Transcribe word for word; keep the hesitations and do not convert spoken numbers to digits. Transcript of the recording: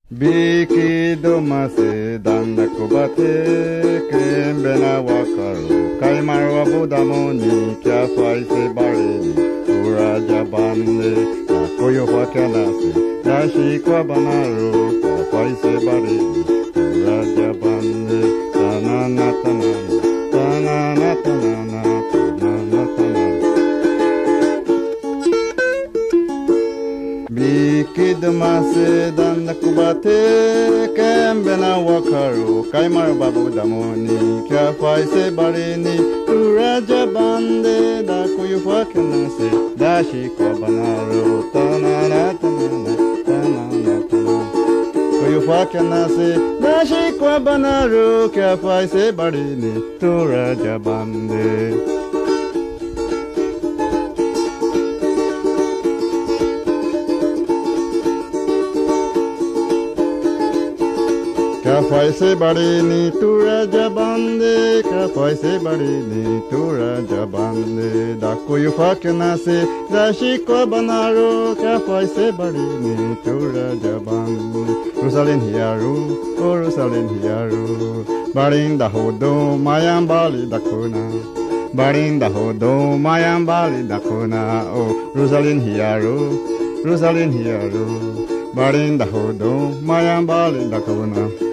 Biki duamasay dan nakubate Kembena wakaru Kaimarwa budamoni Kya faise bareni Uraja bande Nakoyo wakanase Dashi kwa banaru Kya faise bareni Uraja bande Tanana tanana Tanana tanana Tanana tanana Biki duamasay dan nakubate Kembena wakaru Kaimarwa budamoni Kya faise bareni Uraja bande Nakoyo wakanase Dashi kwa banaru Tanana tanana Tanana tanana Koyo wakanase Dashi kwa banaru Kya faise bareni Uraja bande Kya faise bareni Uraja bande Kya faise bareni Uraja bande Dakoyo wakanase Dashi kwa banaru Kya faise bareni Uraja bande Rusalin hiaru O Rusalin hiaru Barinda hodo Mayang bali dakuna Barinda hodo Mayang bali dakuna O Rusalin hiaru Rusalin hiaru Barinda hodo Mayang bali dakuna